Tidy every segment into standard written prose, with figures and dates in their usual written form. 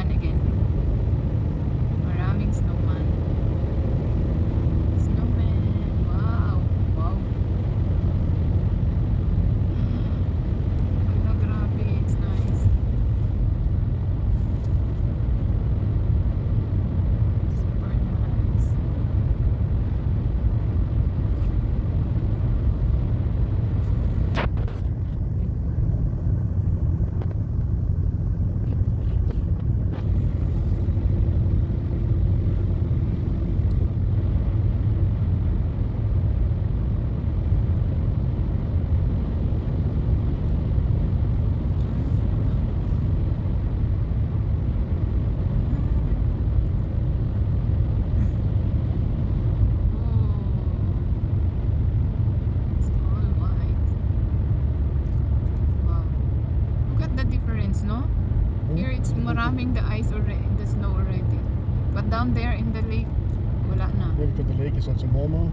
snowman again. Maraming snowman. Snowman. Wow. Wow. Hala, grabe. It's nice. Super nice. Oh, it's all white. Wow. Look at the difference, no? Here it's maraming the ice already, the snow already. But down there in the lake, wala na. Yeah, because the lake is also warmer.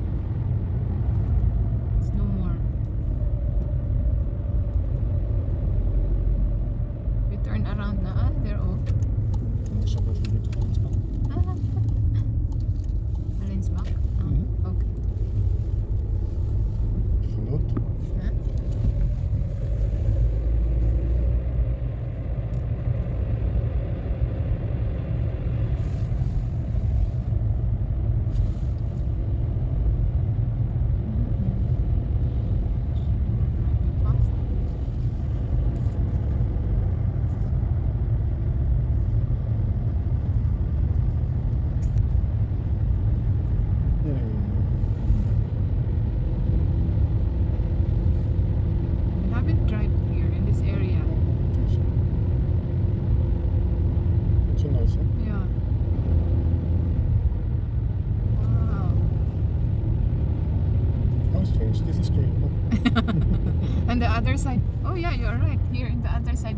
It's no more. We turn around na. Ah, they're all. Somewhere we get to Holzbach. Allensbach? Ah, Mhm. okay. Verlot. Huh? Driving fast. Yeah. We haven't drive here in this area. It's so nice, huh? Yeah. Wow. How strange. This is great. And the other side. Oh yeah, you're right. Here in the other side,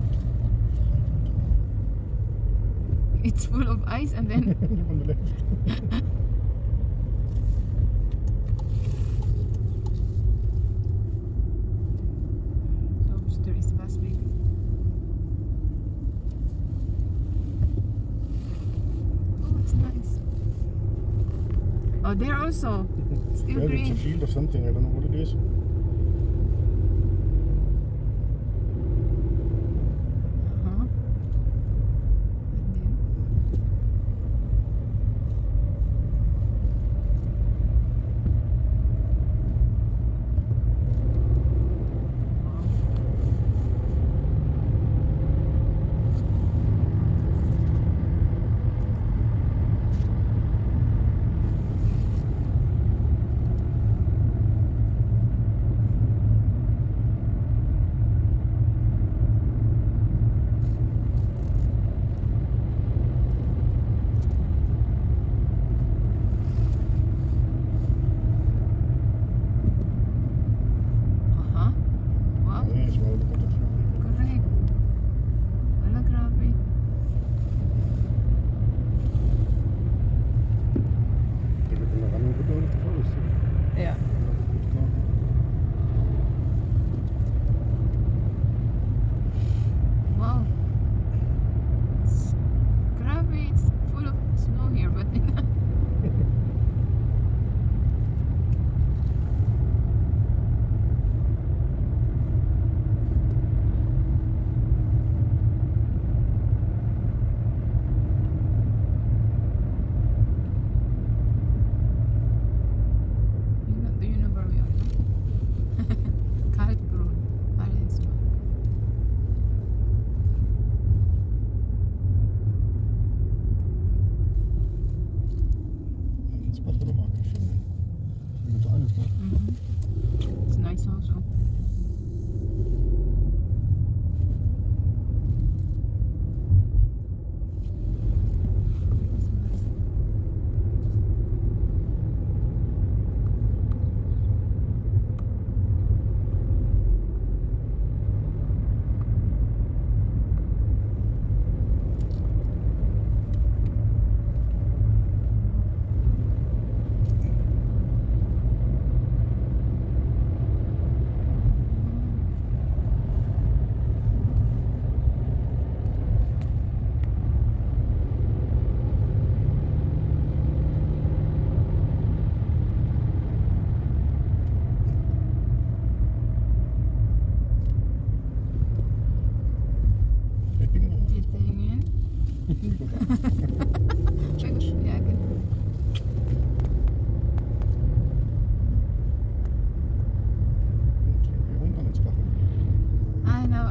it's full of ice, and then On the left. oops, there is bus baby. Oh, it's nice. Oh, there also. Still Yeah, it's a green. field or something. I don't know what it is. Uh-huh. And then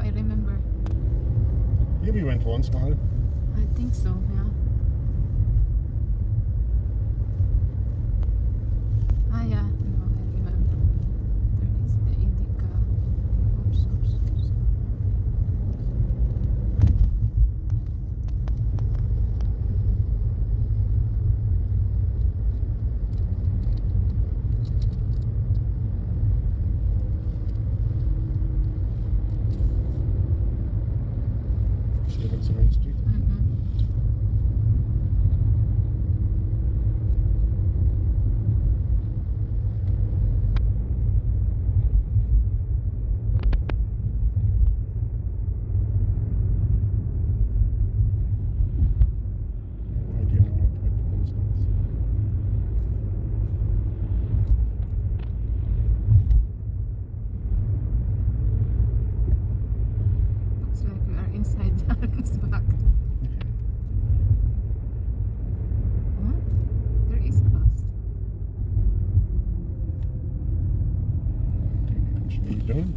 I remember. Here we went once, Mahal. I think so, yeah. Ah, yeah. No, I remember. There is the Indica. Oops. Still that's the main street. No idea now what comes next. Looks like we are inside Darren's back. Huh? There is a bus. Should we be done?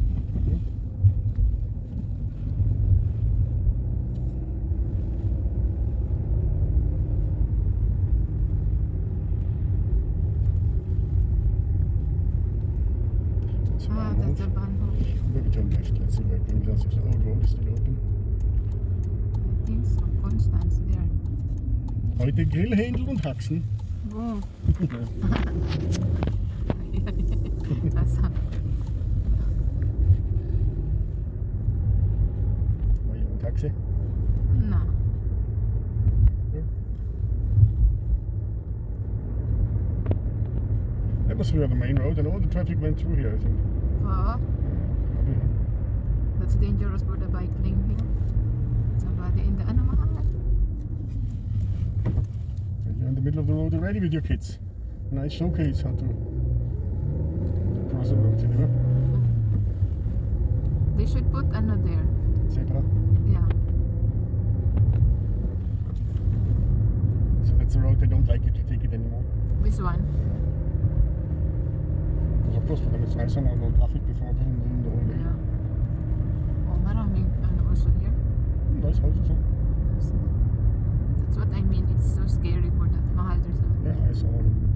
Ah, that's a Bahnhof. Maybe turn left. Let's see where it brings us. If the old road is still open. I think so. Constance there. Heute Grillhändel und Haxen. Oh. That's how. War hier ein Taxi? No. That was through the main road and all the traffic went through here, I think. Wow. Probably. That's dangerous for the bike lane here. Somebody in the mahal. And you're in the middle of the road already with your kids. Nice showcase how to cross the road, you know? They should put another there. Zebra. Yeah. So that's the road they don't like you to take it anymore. This one. Because of course for them it's nicer, no traffic before doing the whole day. Yeah. Oh, maraming ano also here. Nice houses, huh? That's what I mean. It's so scary for that mahal. There's a Yeah, I saw one.